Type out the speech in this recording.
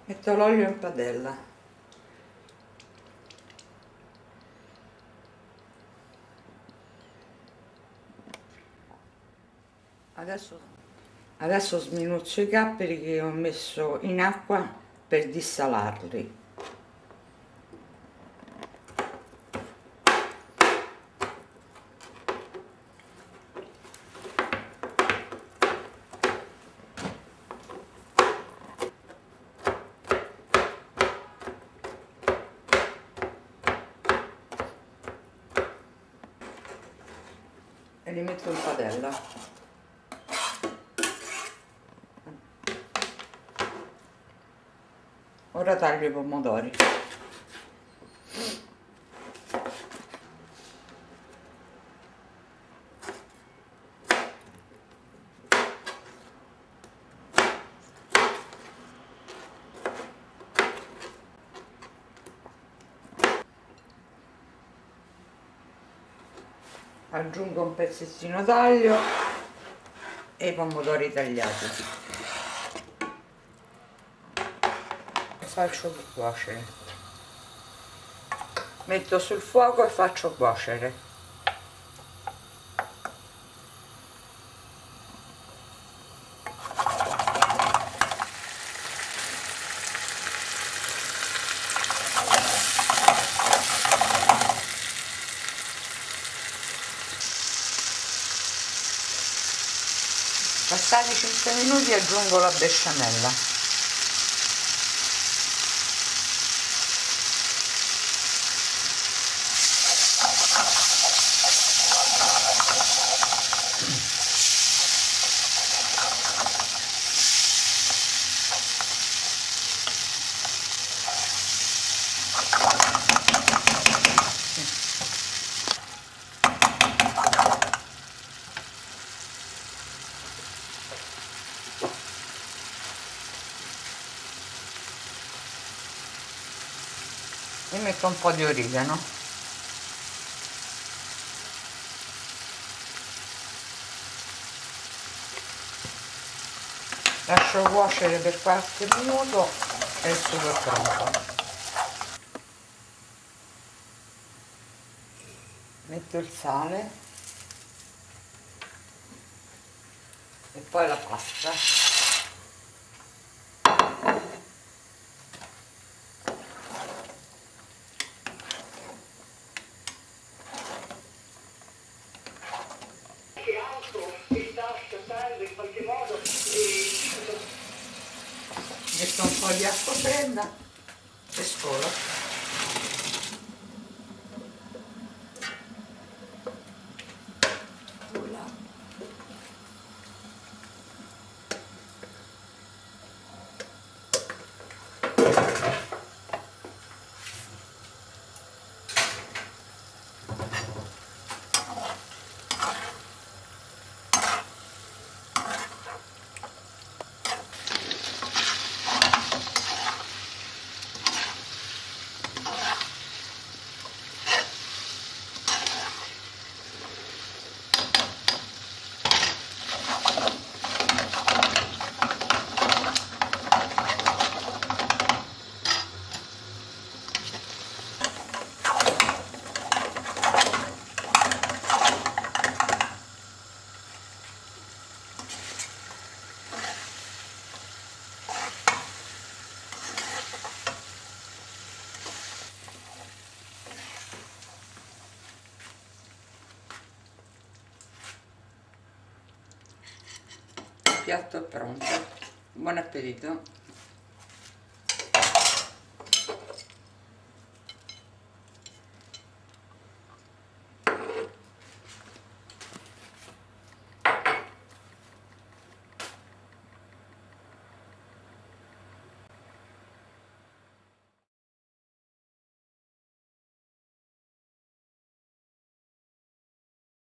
Metto l'olio in padella. Adesso sminuzzo i capperi che ho messo in acqua per dissalarli. E li metto in padella. Ora taglio i pomodori. Aggiungo un pezzettino d'aglio e i pomodori tagliati e faccio cuocere. Metto sul fuoco e faccio cuocere. Passati 5 minuti aggiungo la besciamella. E metto un po' di origano. Lascio cuocere per qualche minuto e il sugo è pronto. Metto il sale e poi la pasta. Metto un po' di acqua fredda e scolo. Il piatto è pronto. Buon appetito!